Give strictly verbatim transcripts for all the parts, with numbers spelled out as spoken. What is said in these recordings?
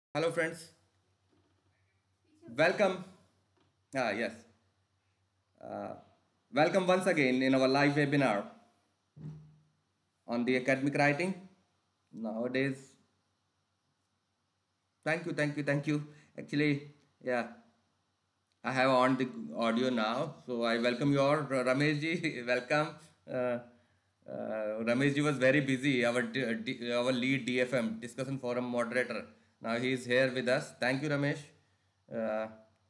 Hello, friends. Welcome. Ah, yes. Welcome once again in our live webinar on the academic writing. Nowadays, thank you, thank you, thank you. Actually, yeah, I have on the audio now, so I welcome you all. R- Ramesh ji, welcome. Uh, uh, Ramesh ji was very busy, our D, D, our lead D F M discussion forum moderator. Now he is here with us. Thank you, Ramesh. Uh,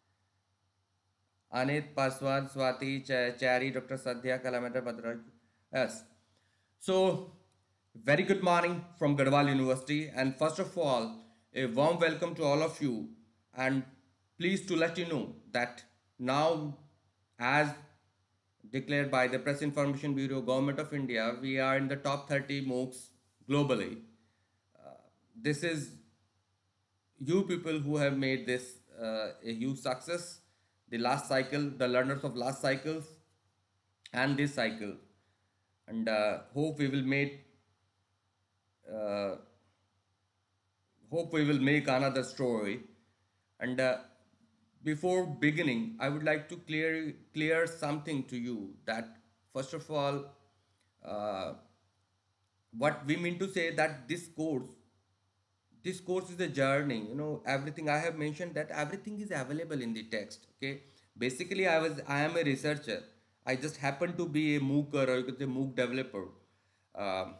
Anit, Paswan, Swati, Ch- Chari, Doctor Sadhya, Kalamata, Bhadraj. Yes. So, very good morning from Gadwal University. And first of all, a warm welcome to all of you. And pleased to let you know that now, as declared by the Press Information Bureau, Government of India, we are in the top thirty MOOCs globally. This is you people who have made this uh, a huge success. The last cycle, the learners of last cycles, and this cycle, and uh, hope we will make uh, hope we will make another story. And uh, before beginning, I would like to clear clear something to you that first of all, uh, what we mean to say that this course this course is a journey. You know, everything I have mentioned, that everything is available in the text. Okay, basically i was I am a researcher. I just happen to be a mooker, or you could say MOOC developer, um,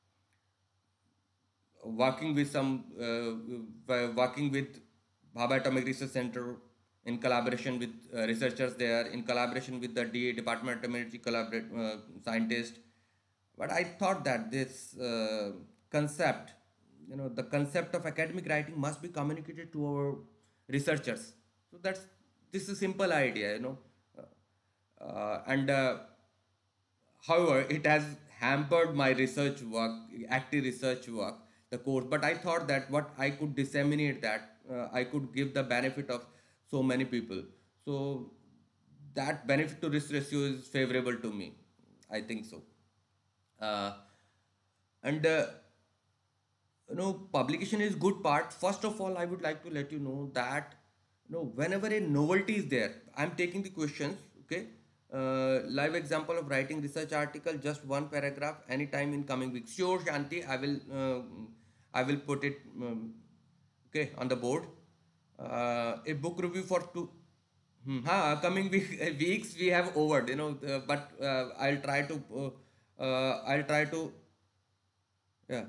working with some uh, working with Bhabha Atomic Research Center, in collaboration with uh, researchers there, in collaboration with the D A Department of Energy collaborate uh, scientists. But I thought that this uh, concept, you know, the concept of academic writing must be communicated to our researchers. So that's this is a simple idea, you know, uh, uh, and uh, however, it has hampered my research work, active research work, the course. But I thought that what I could disseminate that, uh, I could give the benefit of so many people. So that benefit to risk ratio is favorable to me. I think so. Uh, and uh, you know, publication is good part. First of all, I would like to let you know that, you know, whenever a novelty is there, I'm taking the questions. Okay, uh, live example of writing research article, just one paragraph, anytime in coming week. Sure, Shanti, I will uh, I will put it um, okay on the board. Uh, a book review for two. Hmm, huh, coming week, weeks we have over, you know, uh, but uh, I'll try to uh, uh, I'll try to yeah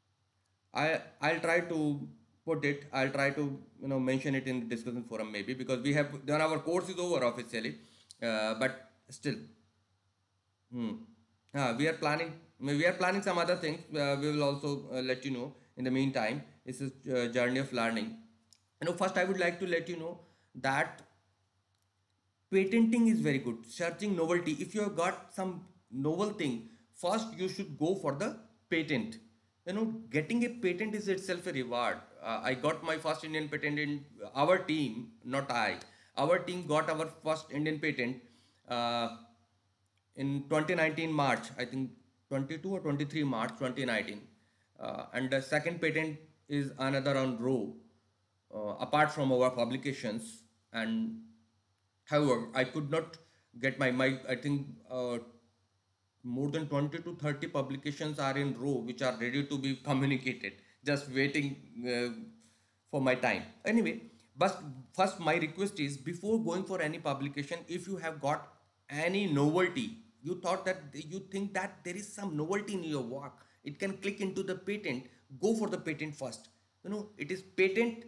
I I'll try to put it. I'll try to, you know, mention it in the discussion forum, maybe, because we have done our course is over officially, uh, but still, hmm. Uh, we are planning. We are planning some other things. Uh, we will also uh, let you know. In the meantime, this is uh, journey of learning. You know, first I would like to let you know that patenting is very good. Searching novelty. If you have got some novel thing, first you should go for the patent. You know, getting a patent is itself a reward. Uh, I got my first Indian patent in our team, not I. Our team got our first Indian patent uh, in twenty nineteen March. I think twenty-two or twenty-three March twenty nineteen. Uh, and the second patent is another on row, uh, apart from our publications. And however, I could not get my, my I think uh, more than twenty to thirty publications are in row, which are ready to be communicated, just waiting uh, for my time. Anyway, but first my request is, before going for any publication, if you have got any novelty, you thought that you think that there is some novelty in your work, it can click into the patent, go for the patent first. You know, it is patent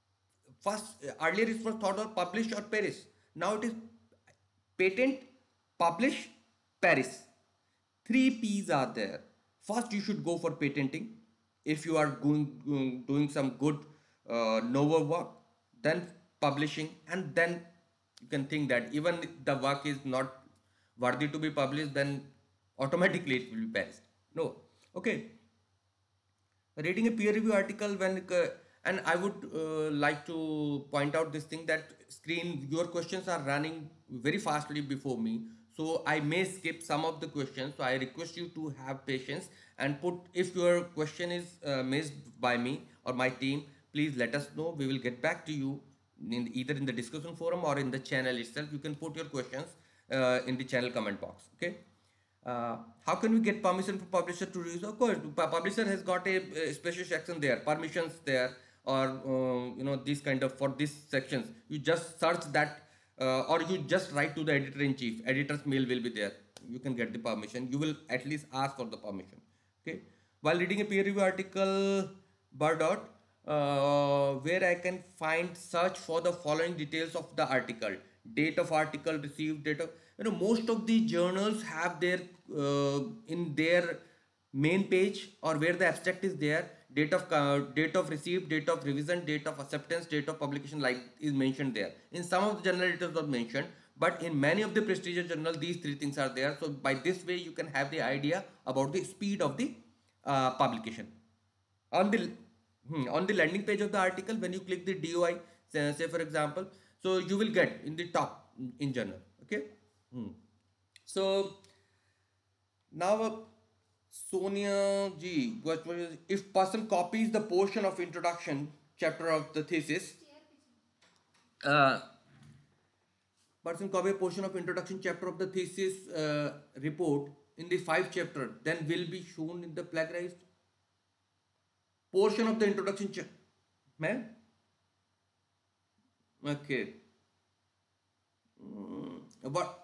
first. Earlier it was thought of publish or perish. Now it is patent, publish, perish. Three P's are there. First, you should go for patenting if you are going, going doing some good uh, novel work. Then publishing, and then you can think that even if the work is not worthy to be published, then automatically it will be perished. No, okay. Reading a peer review article, when uh, and I would uh, like to point out this thing, that screen, your questions are running very fastly before me, so I may skip some of the questions. So I request you to have patience and put, if your question is uh, missed by me or my team, please let us know. We will get back to you in either in the discussion forum or in the channel itself. You can put your questions uh, in the channel comment box. Okay. Uh, how can we get permission for publisher to use? Of course, publisher has got a, a special section there, permissions there, or uh, you know, these kind of, for these sections. You just search that, uh, or you just write to the editor in chief. Editor's mail will be there. You can get the permission. You will at least ask for the permission. Okay. While reading a peer review article, Bardot, uh, where I can find search for the following details of the article: date of article, received date of, you know, most of the journals have their uh, in their main page, or where the abstract is there, date of uh, date of receipt, date of revision, date of acceptance, date of publication, like is mentioned there. In some of the journal it is not mentioned, but in many of the prestigious journal these three things are there. So by this way you can have the idea about the speed of the uh, publication. On the hmm, on the landing page of the article, when you click the D O I, say, say for example, so you will get in the top in journal. Okay. Hmm. So now, uh, Sonia ji, what was, if person copies the portion of introduction chapter of the thesis, uh, person copy a portion of introduction chapter of the thesis uh, report in the five chapter, then will be shown in the plagiarized portion of the introduction chapter. Man, okay. Mm, but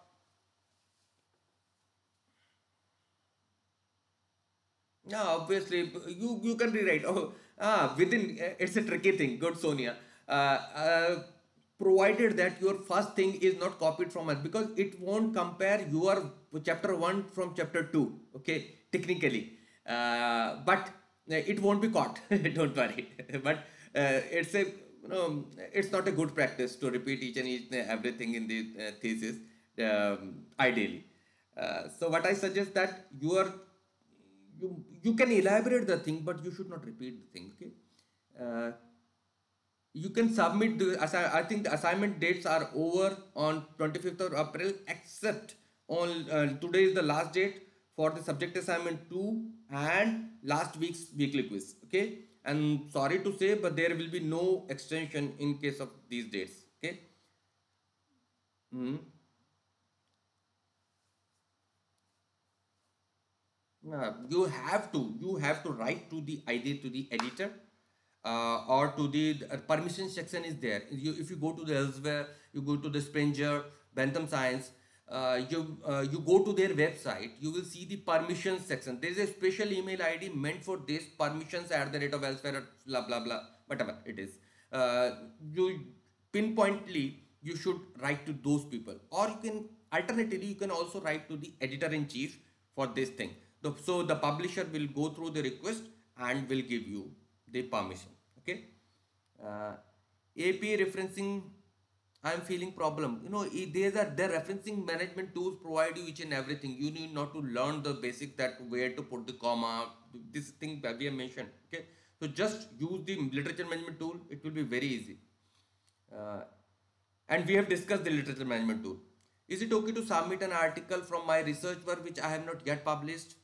yeah, obviously you you can rewrite. Oh, ah, within, uh, it's a tricky thing. Good, Sonia. Uh, uh, provided that your first thing is not copied from us, because it won't compare your chapter one from chapter two. Okay, technically, uh, but uh, it won't be caught. Don't worry. But uh, it's a, you know, it's not a good practice to repeat each and each and everything in the uh, thesis. Um, ideally, uh, so what I suggest that you are you you can elaborate the thing, but you should not repeat the thing. Okay. uh, you can submit the assi- I think the assignment dates are over on twenty-fifth of April, except on uh, today is the last date for the subject assignment two and last week's weekly quiz. Okay. And sorry to say, but there will be no extension in case of these dates. Okay. Mhm. Uh, you have to you have to write to the either to the editor, uh, or to the uh, permission section is there. You, if you go to the elsewhere, you go to the Springer, Bentham Science, uh, you uh, you go to their website, you will see the permissions section. There is a special email I D meant for this, permissions at the rate of elsewhere, blah blah blah, whatever it is. Uh, you pinpointly you should write to those people, or you can alternatively you can also write to the editor in chief for this thing. The, so the publisher will go through the request and will give you the permission. Okay. uh, A P I referencing, I'm feeling problem. You know, these are the referencing management tools provide you each and everything. You need not to learn the basic, that where to put the comma, this thing that we have mentioned. Okay. So just use the literature management tool. It will be very easy. Uh, and we have discussed the literature management tool. Is it okay to submit an article from my research work which I have not yet published?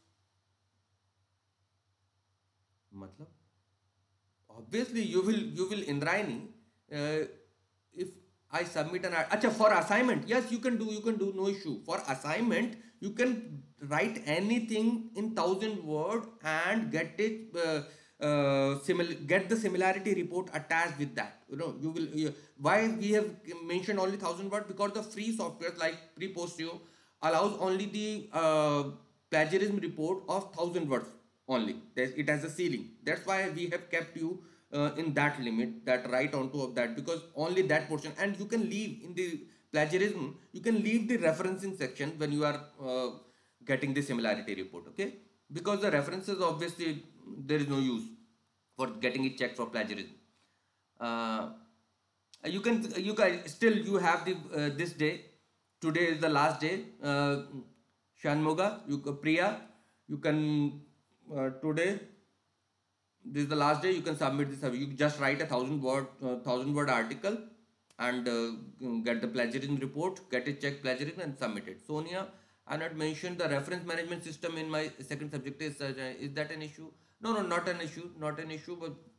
मतलब obviously you will you will Indrayani, uh, if I submit an acha for assignment, yes, you can do you can do no issue. For assignment you can write anything in thousand word and get it, uh, uh, simil get the similarity report attached with that. You know, you will you, why we have mentioned only thousand word, because the free software like Prepostio allows only the uh, plagiarism report of thousand words only. There's, it has a ceiling. That's why we have kept you uh, in that limit, that right onto of that, because only that portion. And you can leave in the plagiarism, you can leave the referencing section when you are uh, getting the similarity report. Okay. Because the references, obviously there is no use for getting it checked for plagiarism. uh, you can you guys still you have the uh, this day, today is the last day. uh, Shanmuga, you Priya, you can uh, today, this is the last day, you can submit this. You just write a thousand word uh, thousand word article and uh, get the plagiarism report, get it checked plagiarism and submit it. Sonia, I not mentioned the reference management system in my second subject. Is uh, is that an issue? No, no, not an issue, not an issue. But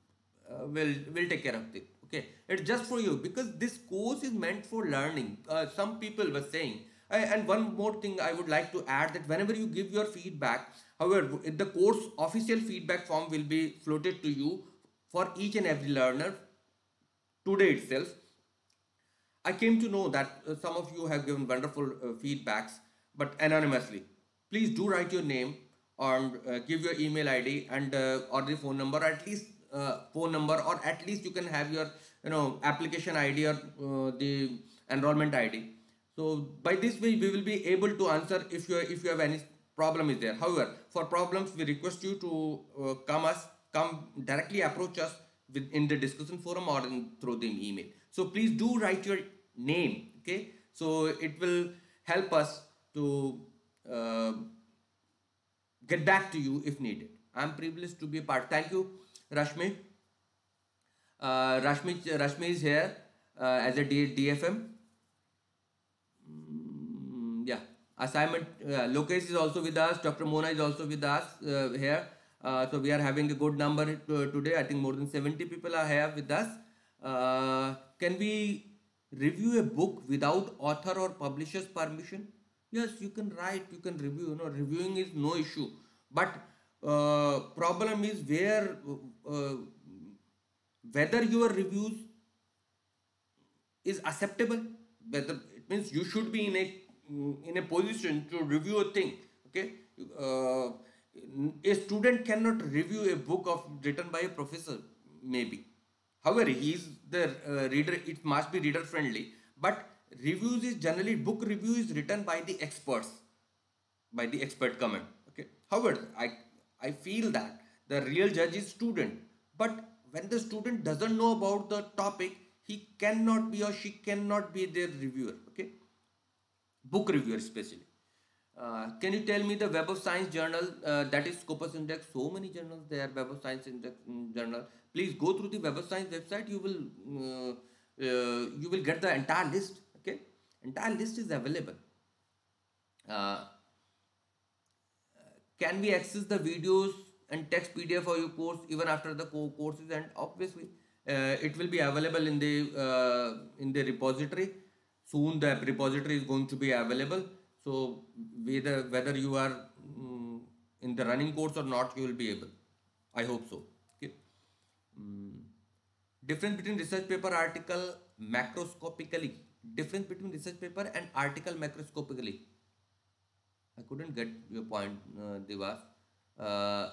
uh, will will take care of it. Okay, it's just for you because this course is meant for learning. Uh, some people were saying, I, and one more thing I would like to add, that whenever you give your feedback, however, the course official feedback form will be floated to you for each and every learner today itself. I came to know that uh, some of you have given wonderful uh, feedbacks, but anonymously. Please do write your name or uh, give your email I D and uh, or the phone number, at least uh, phone number, or at least you can have your you know application I D or uh, the enrollment I D. So by this way, we will be able to answer if you if you have any problem is there. However, for problems, we request you to uh, come us come directly approach us with in the discussion forum or in, through the email. So please do write your name. Okay, so it will help us to uh, get back to you if needed. I'm privileged to be a part. Thank you, Rashmi. Uh, Rashmi, Rashmi is here uh, as a D- DFM. Mm, yeah, assignment. Uh, Lokesh is also with us. Doctor Mona is also with us uh, here. Uh, so we are having a good number to, today. I think more than seventy people are here with us. Uh, can we review a book without author or publisher's permission? Yes, you can write. You can review. You know, reviewing is no issue. But uh, problem is where uh, whether your reviews is acceptable, whether it means you should be in a in a position to review a thing. Okay, uh, a student cannot review a book of written by a professor, maybe. However, he is the uh, reader, it must be reader friendly, but reviews is generally, book review is written by the experts, by the expert comment. Okay, however, i i feel that the real judge is student, but when the student doesn't know about the topic, he cannot be or she cannot be their reviewer. Okay, book reviewer especially. Uh, can you tell me the Web of Science journal uh, that is Scopus Index? So many journals there, Web of Science Index mm, journal. Please go through the Web of Science website. You will uh, uh, you will get the entire list. Okay, entire list is available. Uh, can we access the videos and text P D F for your course even after the co- course is end? Obviously, uh, it will be available in the uh, in the repository. Soon the repository is going to be available. So whether whether you are mm, in the running course or not, you will be able. I hope so. Okay. Mm. Difference between research paper article macroscopically. Difference between research paper and article macroscopically. I couldn't get your point, uh, Devas. Uh,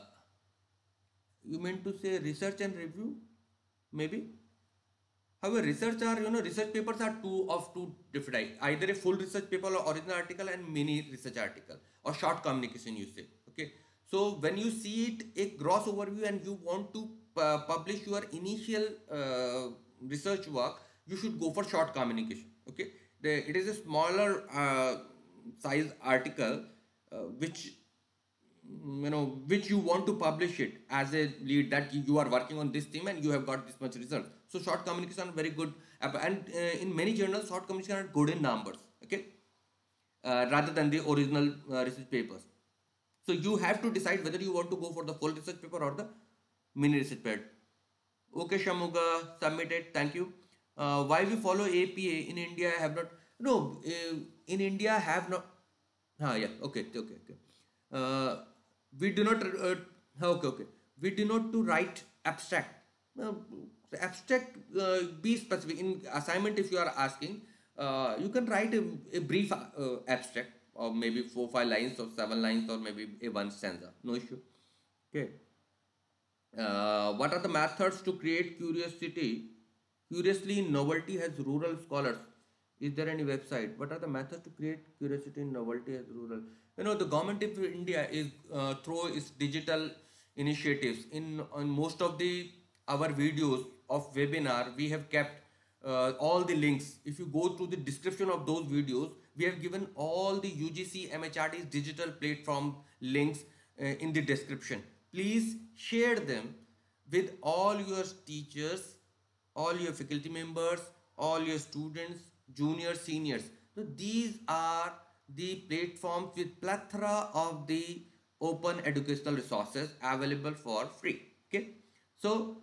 you meant to say research and review, maybe? However, research are, you know, research papers are two of two different, either a full research paper or original article and mini research article or short communication, you say. Okay. So when you see it, a gross overview, and you want to uh, publish your initial uh, research work, you should go for short communication. Okay. The, it is a smaller uh, size article uh, which mm, you know which you want to publish it as a lead, that you are working on this theme and you have got this much result. So short communication are very good, and uh, in many journals short communication are good in numbers. Okay, uh, rather than the original uh, research papers. So you have to decide whether you want to go for the full research paper or the mini research paper. Okay, Shamuga, submitted. Thank you. Uh, why we follow A P A in India? I have not. No, uh, in India have not. Ah, yeah. Okay, okay, okay. Uh, we do not. Uh, okay, okay. We do not to write abstract. Uh, abstract. Uh, be specific in assignment. If you are asking, uh, you can write a, a brief uh, abstract, or maybe four, five lines, or seven lines, or maybe a one stanza. No issue. Okay. Uh, what are the methods to create curiosity? Curiously, novelty has rural scholars. Is there any website? What are the methods to create curiosity in novelty as rural? You know, the government of India is uh, through its digital initiatives. In on most of the our videos of webinar, we have kept uh, all the links. If you go through the description of those videos, we have given all the U G C M H R D's digital platform links uh, in the description. Please share them with all your teachers, all your faculty members, all your students, juniors, seniors. So these are the platforms with plethora of the open educational resources available for free. Okay, so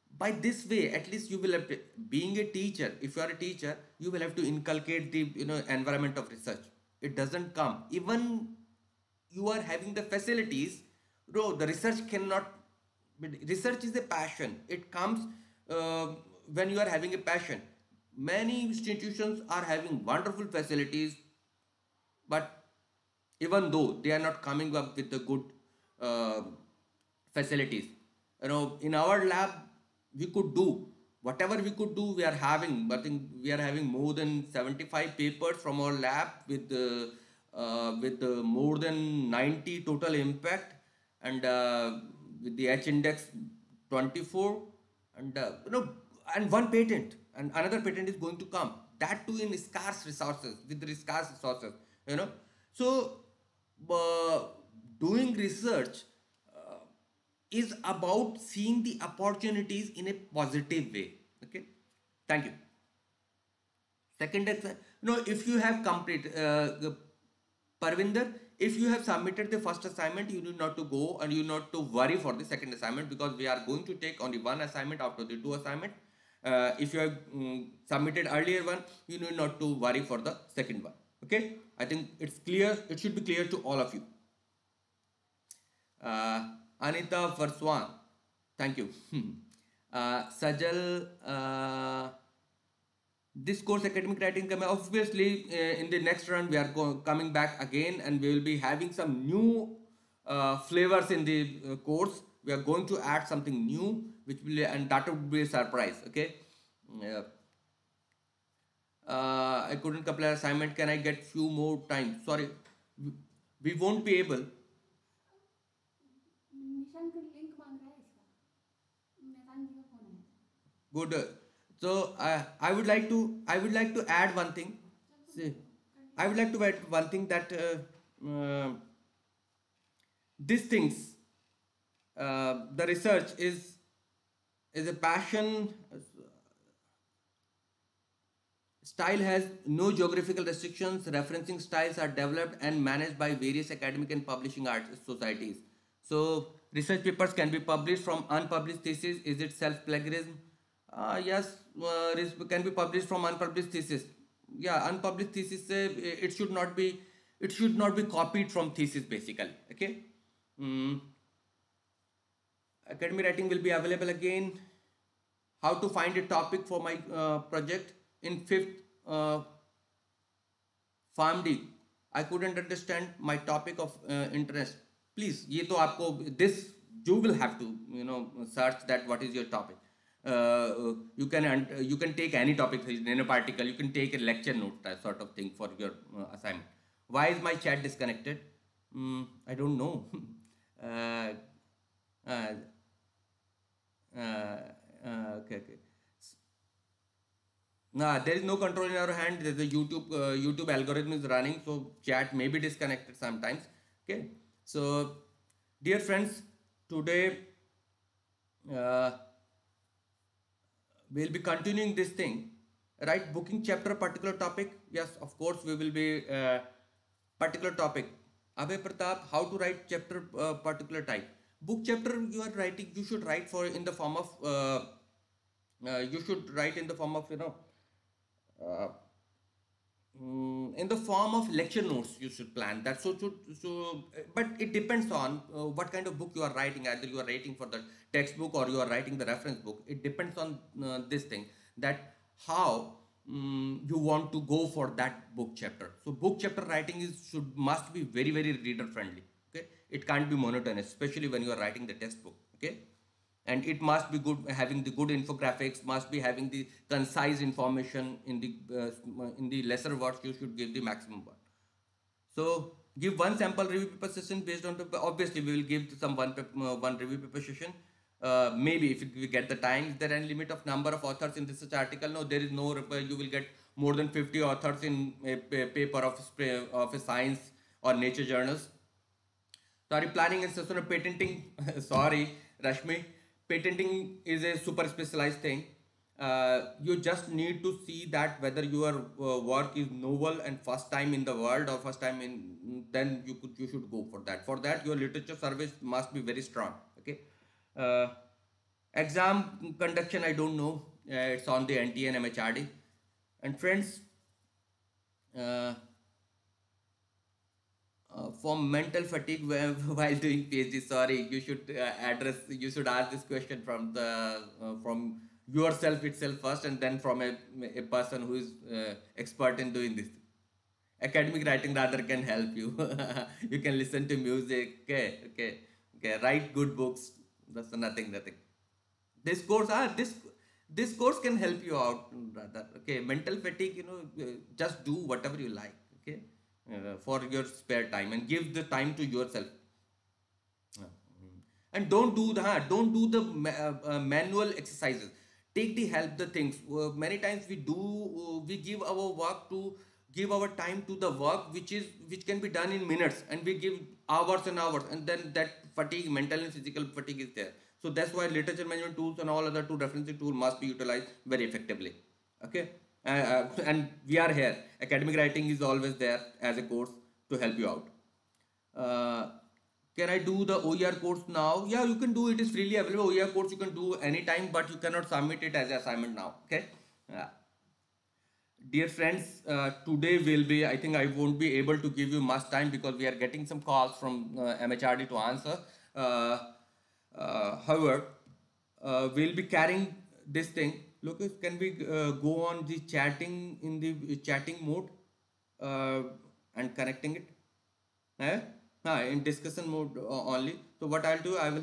By this way, at least you will have to, being a teacher, if you are a teacher, you will have to inculcate the, you know, environment of research. It doesn't come even you are having the facilities. No, the research cannot, research is a passion. It comes uh, when you are having a passion. Many institutions are having wonderful facilities, but even though they are not coming up with the good uh, facilities, you know, in our lab we could do whatever we could do. We are having, I think we are having more than seventy-five papers from our lab with uh, uh, with uh, more than ninety total impact, and uh, with the H index twenty-four, and uh, you know, and one patent, and another patent is going to come, that too in scarce resources, with the scarce resources, you know. So uh, doing research uh, is about seeing the opportunities in a positive way. Okay, thank you. Second, exa- no, if you have complete, uh, the Parvinder, if you have submitted the first assignment, you need not to go and you not to worry for the second assignment, because we are going to take only one assignment after the two assignment. Uh, if you have mm, submitted earlier one, you need not to worry for the second one. Okay, I think it's clear. It should be clear to all of you. Uh, Anita Varswan, thank you. uh, Sajal. Uh, this course academic writing, obviously uh, in the next round we are coming back again, and we will be having some new uh, flavors in the uh, course. We are going to add something new, which will, and that would be a surprise. Okay. Yeah. uh, I couldn't complete assignment, can I get few more time? Sorry, we we won't be able. Nishant link मांग रहा है इसका, निशांत जी का phone है. Good. So I I would like to I would like to add one thing. See, I would like to add one thing, that uh, uh, these things, uh, the research is is a passion. Style has no geographical restrictions. Referencing styles are developed and managed by various academic and publishing arts societies. So research papers can be published from unpublished thesis. Is it self-plagiarism? Uh, yes, uh, can be published from unpublished thesis. Yeah, unpublished thesis, uh, it should not be, it should not be copied from thesis basically. Okay. Mm. Academic writing will be available again. How to find a topic for my uh, project in fifth uh, FarmD. I couldn't understand my topic of uh, interest. Please, ये तो आपको, this you will have to, you know, search that what is your topic. Uh, you can you can take any topic in a particle. You can take a lecture note type sort of thing for your uh, assignment. Why is my chat disconnected? Mm, I don't know. uh, uh, uh, uh, okay, okay. Nah, there is no control in our hand. There's a YouTube uh, YouTube algorithm is running, so chat may be disconnected sometimes. Okay, so dear friends, today uh, we'll be continuing this thing, right? Booking chapter particular topic. Yes, of course we will be uh, particular topic. Abhay Pratap, how to write chapter uh, particular type. Book chapter you are writing, you should write for in the form of uh, uh, you should write in the form of, you know, uh, mm, in the form of lecture notes. You should plan that. So so, so but it depends on uh, what kind of book you are writing. Either you are writing for the textbook or you are writing the reference book. It depends on uh, this thing, that how um, you want to go for that book chapter. So book chapter writing is should must be very very reader friendly. Okay, it can't be monotonous, especially when you are writing the textbook. Okay, and it must be good, having the good infographics, must be having the concise information in the uh, in the lesser words. You should give the maximum one. So give one sample review paper session based on paper. Obviously we will give some one uh, one review paper session. Uh, maybe if we get the time. Is there any limit of number of authors in this such article? No, there is no. You will get more than fifty authors in a paper of of a science or nature journals. Sorry, planning and sort of patenting. Sorry, Rashmi. Patenting is a super specialized thing. Uh, you just need to see that whether your uh, work is novel and first time in the world or first time in, then you could you should go for that. For that, your literature service must be very strong. Okay. Uh, Exam conduction, I don't know. Uh, it's on the N T A and M H R D. And friends, uh, uh, for mental fatigue while doing PhD, sorry, you should uh, address, you should ask this question from the uh, from yourself itself first, and then from a, a person who is uh, expert in doing this. Academic writing rather can help you. You can listen to music. Okay, okay, okay. Write good books. That's nothing, nothing. This course, ah, this this course can help you out rather. Okay, mental fatigue. You know, uh, just do whatever you like. Okay, uh, for your spare time and give the time to yourself. Yeah. Mm. And don't do the huh, don't do the ma- uh, uh, manual exercises. Take the help the things. Uh, many times we do uh, we give our work to give our time to the work which is which can be done in minutes, and we give hours and hours, and then that fatigue, mental and physical fatigue is there. So that's why literature management tools and all other two referencing tools must be utilized very effectively. Okay, uh, uh, and we are here. Academic writing is always there as a course to help you out. uh, can I do the O E R course now? Yeah, you can do it. It's freely available. O E R course you can do anytime, but you cannot submit it as an assignment now. Okay. Yeah. Dear friends, uh, today will be, I think I won't be able to give you much time because we are getting some calls from uh, M H R D to answer. Uh, uh, however, uh, we'll be carrying this thing. Lucas, can we uh, go on the chatting in the chatting mode uh, and connecting it? Eh? Ah, in discussion mode uh, only. So what I'll do, I will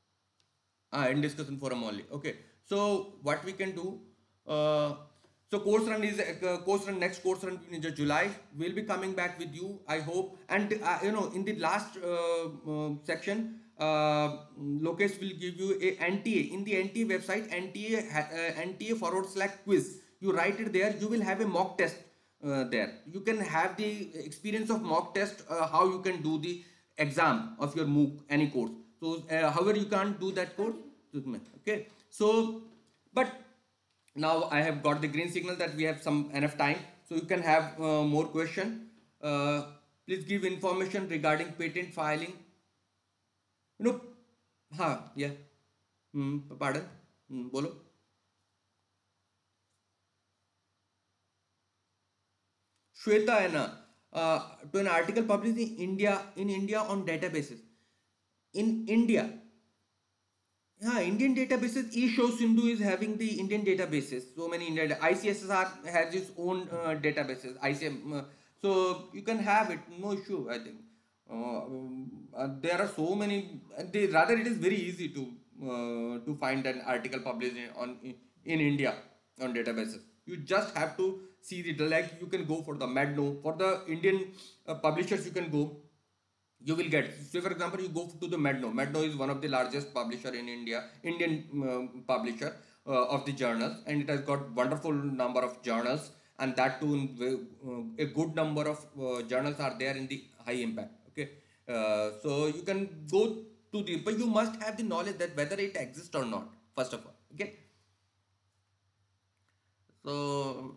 ah, in discussion forum only. Okay. So what we can do? Uh, so course run is uh, course run next course run in July. We'll be coming back with you. I hope. And uh, you know, in the last uh, uh, section, uh, Lokesh will give you a N T A. In the N T A website, N T A uh, N T A forward slash quiz. You write it there. You will have a mock test uh, there. You can have the experience of mock test. Uh, how you can do the exam of your MOOC any course. So uh, however you can't do that course. Okay, so but now I have got the green signal that we have some enough time, so you can have uh, more question. Uh, please give information regarding patent filing. You know, हाँ, yeah. Hmm, pardon. Hmm, बोलो. Shweta है ना. Uh, to an article published in India in India on databases. In India, yeah, Indian databases. eShow Sindhu is having the Indian databases. So many Indian I C S S R has its own uh, databases. I C M, uh, so you can have it, no issue. I think uh, um, uh, there are so many. They, rather, it is very easy to uh, to find an article published in, on in India on databases. You just have to see it. Like you can go for the Medno for the Indian uh, publishers. You can go, you will get, say for example, you go to the Medno. Medno is one of the largest publisher in India, Indian um, publisher uh, of the journals, and it has got wonderful number of journals, and that too uh, a good number of uh, journals are there in the high impact. Okay, uh, so you can go to the, but you must have the knowledge that whether it exists or not, first of all. Okay, so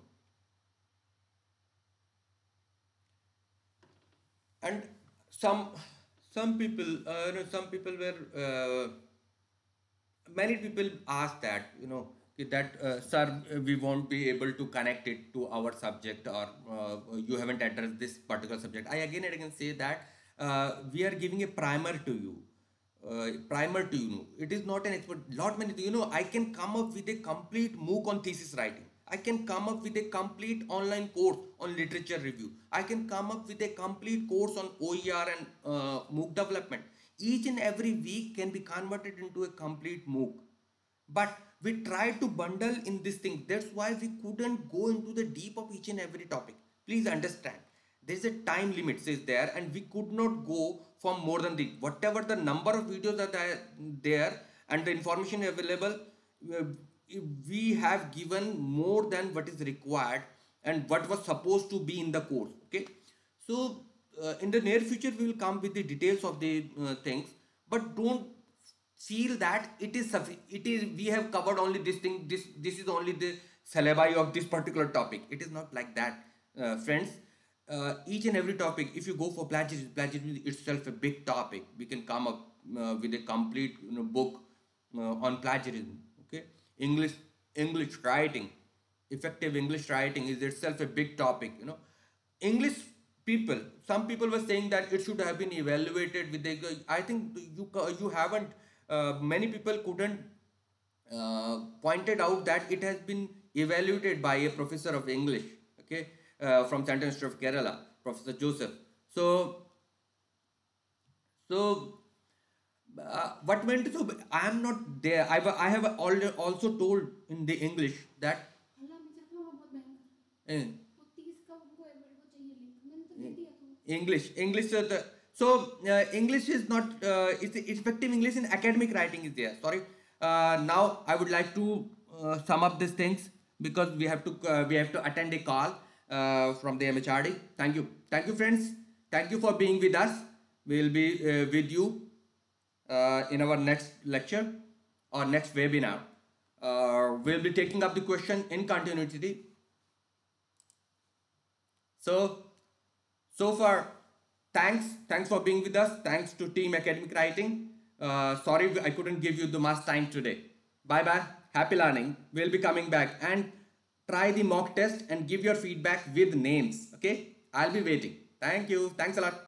and some some people uh, you know, some people were uh, many people ask that, you know, that uh, sir, we won't be able to connect it to our subject, or uh, you haven't addressed this particular subject. I again and again say that uh, we are giving a primer to you, uh, primer to you. It is not an expert. Lot many, you know, I can come up with a complete MOOC on thesis writing. I can come up with a complete online course on literature review. I can come up with a complete course on O E R and uh, MOOC development. Each and every week can be converted into a complete MOOC. But we tried to bundle in this thing. That's why we couldn't go into the deep of each and every topic. Please understand. There's a time limit is there, and we could not go for more than the whatever the number of videos that are there and the information available. uh, We have given more than what is required and what was supposed to be in the course. Okay, so uh, in the near future we will come with the details of the uh, things, but don't feel that it is it is we have covered only this thing, this this is only the syllabi of this particular topic. It is not like that, uh, friends. Uh, each and every topic, if you go for plagiarism, plagiarism itself a big topic. We can come up uh, with a complete, you know, book uh, on plagiarism. Okay, English English writing, effective English writing is itself a big topic. You know, English people. Some people were saying that it should have been evaluated with the. I think you you haven't. Uh, many people couldn't uh, pointed out that it has been evaluated by a professor of English, okay, uh, from Central Institute of Kerala, Professor Joseph. So, so uh, what went so I am not there. I, I have already also told in the English that eh, English, English. Uh, the, so uh, English is not. Uh, it's, it's effective English in academic writing is there. Sorry. Uh, now I would like to uh, sum up these things because we have to uh, we have to attend a call uh, from the M H R D. Thank you, thank you, friends. Thank you for being with us. We will be uh, with you uh, in our next lecture or next webinar. Uh, we'll be taking up the question in continuity. So, so far, thanks. Thanks for being with us. Thanks to Team Academic Writing. Uh, sorry I couldn't give you the much time today. Bye bye. Happy learning. We'll be coming back and try the mock test and give your feedback with names. Okay? I'll be waiting. Thank you. Thanks a lot.